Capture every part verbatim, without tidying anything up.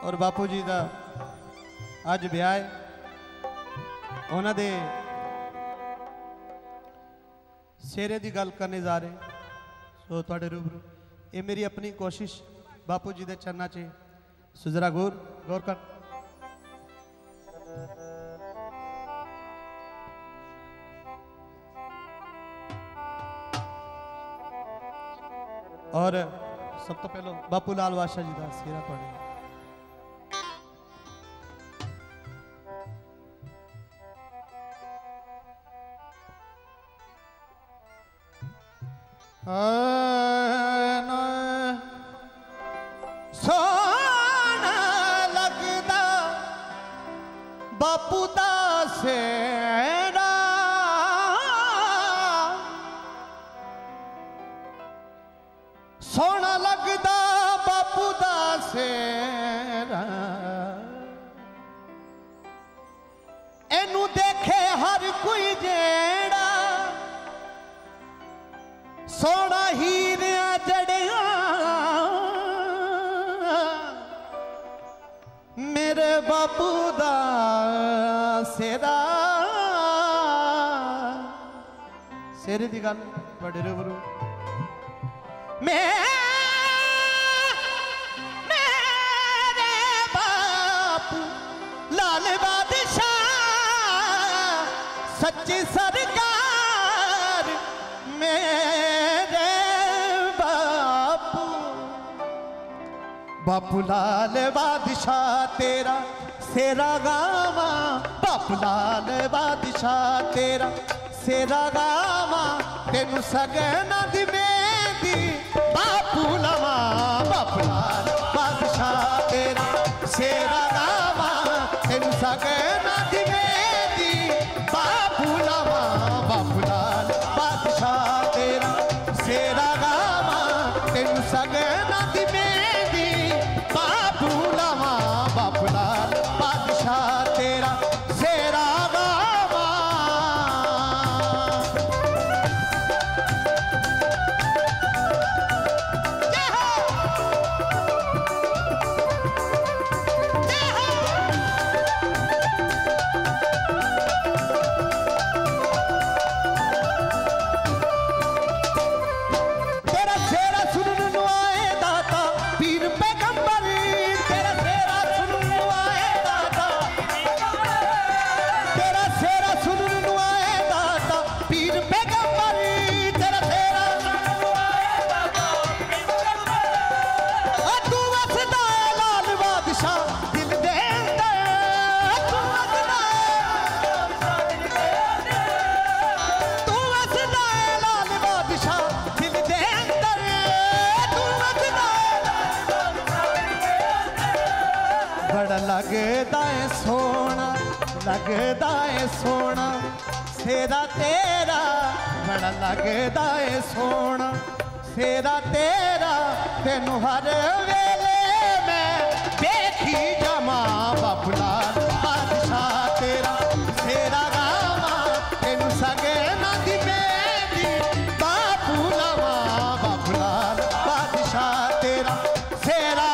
और बापू जी का अज ब्याह है उन्होंने सेरे की गल करने जा रहे सो तुहाडे रूबरू ये मेरी अपनी कोशिश बापू जी के चरणों च सुजरा गौर गौर कर और सब तो पहलो बापू लाल बादशाह जी का सेरा पढ़े सोना लगदा बापू दा सेरा सोना लगदा बापू दा सेरा एनू देखे हर कोई जेड़ा सोना हीरिया जड़िया मेरे बापू दा सेरा सेरे की गल बड़े रूबरू मेरे बापू लाल बादशाह सच्ची सरकार मेरे बापू बापू लाल बादशाह तेरा सेरा गावा बापू लाल बादशाह तेरा सेरा गावा तेनू सगना दी मेहंदी बापू लवा बापू लाल बादशाह तेरा सेरा गावा तेनू सगना दी मेहंदी बापू लवा बापू लाल बादशाह तेरा सेरा गावा तेनू सगना दी मेहंदी बापू लवा बापू लाल बादशाह तेरा सेरा गावा लगदा है सोना लगदा है सोना सेरा तेरा बड़ा लगदा है सोना सेरा तेरा तेनू हर वेले मैं देखी जमा बापू लाल बादशाह तेरा सेरा गावा तेनू सगना दी मेहंदी बापू लवा बापू लाल बादशाह तेरा सेरा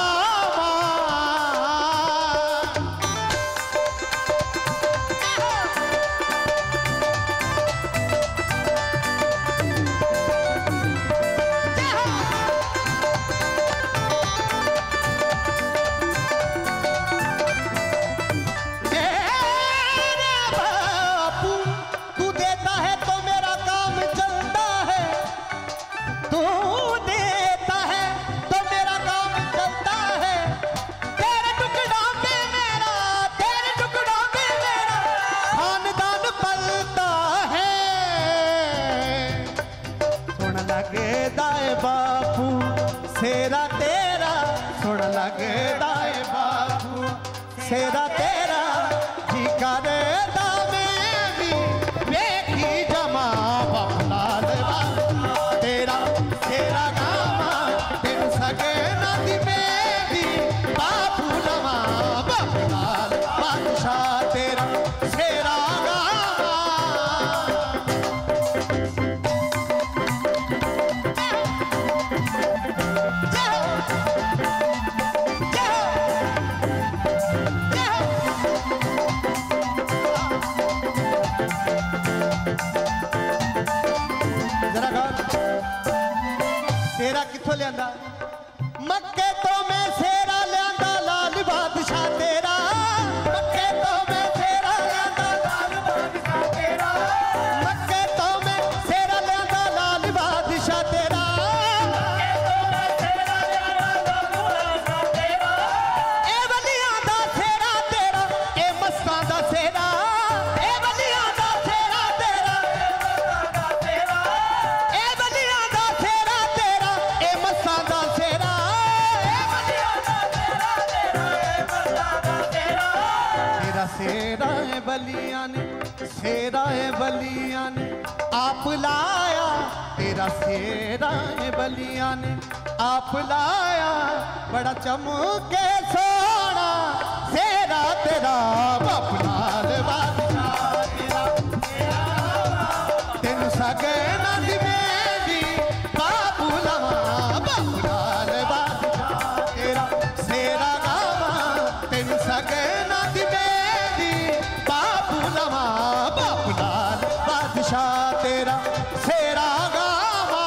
बापू सेरा तेरा सोना लगदा है बापू सेरा तेरा जी करदा मैं भी वेखी जमा बापू लाल बादशाह तेरा सेरा गावा तेनू सगना दी मेहंदी बापू लवा बापू लाल बादशाह तेरा सेरा गावा लियांदा मक्के तो मैं सेरा लियांदा लाल बादशाह तेरा मक्के तो मैं सेरा लियांदा लाल बादशाह तेरा मक्के तो मैं सेरा लियांदा लाल बादशाह तेरा मक्के तो मैं सेरा लियांदा लाल बादशाह तेरा ए वलियां दा सेरा तेरा ए मस्तां दा सेरा ए वलियां दा सेरा तेरा ए वलियां दा सेरा तेरा ए मस्तां दा सेरा सेरा है बलिया ने सेरा है बलिया ने आप लाया तेरा सेरा है बलिया ने आप लाया बड़ा चमके सोना सेरा तेरा बापू लाल बादशाह तेरा तेन सगना दी मेरी बापू लवा बापू लाल बादशाह तेरा सेरा गावा तेन सगना दी बादशाह तेरा सेरा गावा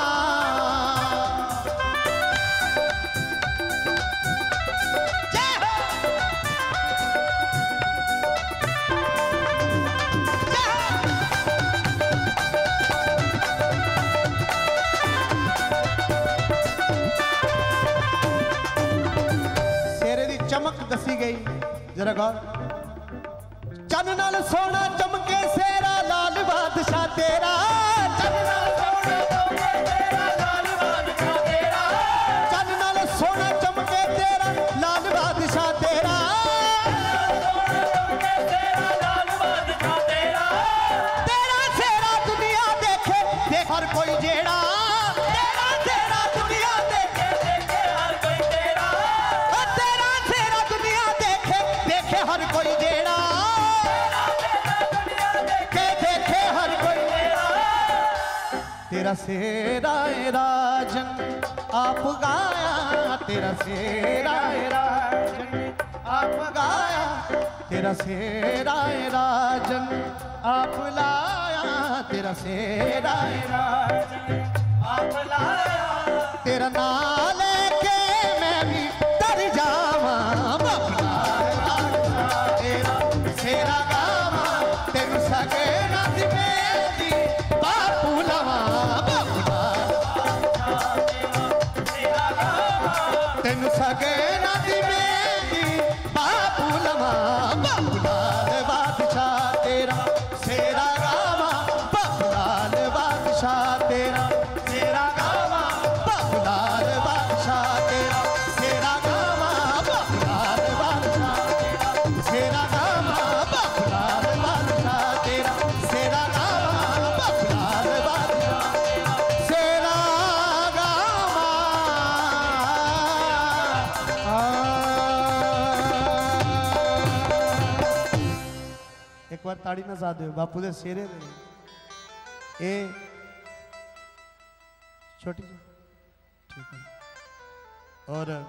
सेरे दी चमक दसी गई जरा गौर चन नाल सोना चमके सेरा लाल बादशाह तेरा चन नाल सोना चमके तेरा लाल बादशाह तेरा चन नाल सोना चमके तेरा लाल बादशाह तेरा तेरा सेरा दुनिया देखे देख हर कोई जेड़ा तेरा सेरा दुनिया देखे देखे हर कोई तेरा तेरा सेरा दुनिया देखे देखे हर कोई जेड़ा तेरा सेरा है राजन आप गाया तेरा सेरा है राजन आप गाया तेरा सेरा है राजन आप लाया तेरा सेरा है राजन आप लाया तेरा नाम लेके मैं भी तर जावा तेरा सेरा गावा तेन सगे ना मेरी बापू लवा तेन सगे ना दी मेरी बापू लवा बापू लाल बादशाह तेरा सेरा गावा बापू लाल बादशाह तेरा सेरा गावा बापू लाल बादशाह तेरा सेरा गावा बापू लाल बादशाह तेरा सेरा गावा बापू लाल बादशाह तेरा सेरा गावा बापू लाल बादशाह सेरा गावा एक बार ताड़ी ना साथ दो बापू दे सेरे दे ए छोटी ठीक है और